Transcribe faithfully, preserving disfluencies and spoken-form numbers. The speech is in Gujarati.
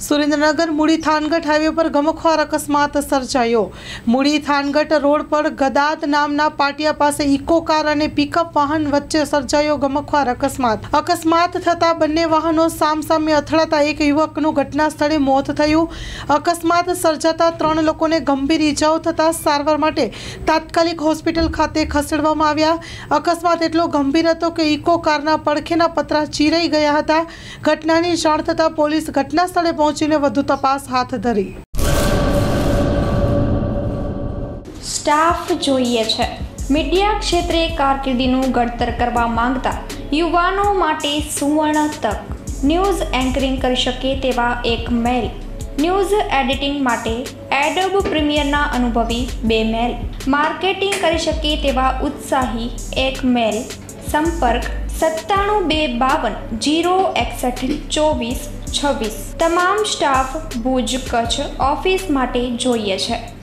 સુરેન્દ્રનગર મૂળી થાનગઢ હાઈવે પર ગમખ્વાર અકસ્માત સર્જાયો। મૂળી થાનગઢ રોડ પર ગદાદ નામના પાટિયા પાસે ઇકો કાર અને પિકઅપ વાહન વચ્ચે સર્જાયો ગમખ્વાર અકસ્માત। અકસ્માત થતા બંને વાહનો સામસામે અથડાતા એક યુવકનું ઘટના સ્થળે મોત થયું। અકસ્માત સર્જાતા ત્રણ લોકોને ગંભીર ઈજાઓ થતા સારવાર માટે તાત્કાલિક હોસ્પિટલ ખાતે ખસેડવામાં આવ્યા। અકસ્માત એટલો ગંભીર હતો કે ઇકો કારના પડખેના પતરા ચીરાઈ ગયા હતા। ઘટનાની જાણ થતાં પોલીસ ઘટના સ્થળે પહોંચીને વધુ તપાસ હાથ ધરી। સ્ટાફ જોઈએ છે। મીડિયા ક્ષેત્રે કારકિર્દીનું ઘડતર કરવા માંગતા યુવાનો માટે સુવર્ણ તક। ન્યૂઝ એન્કરિંગ કરી શકે તેવા એક મેલ, ન્યૂઝ એડિટિંગ માટે એડોબ પ્રીમિયરના અનુભવી બે મેલ, માર્કેટિંગ કરી શકે તેવા ઉત્સાહી એક મેલ। સંપર્ક સત્તાણું બે બાવન જીરો એકસઠ ચોવીસ છવ્વીસ। તમામ સ્ટાફ ભુજ કચ્છ ઓફિસ માટે જોઈએ છે।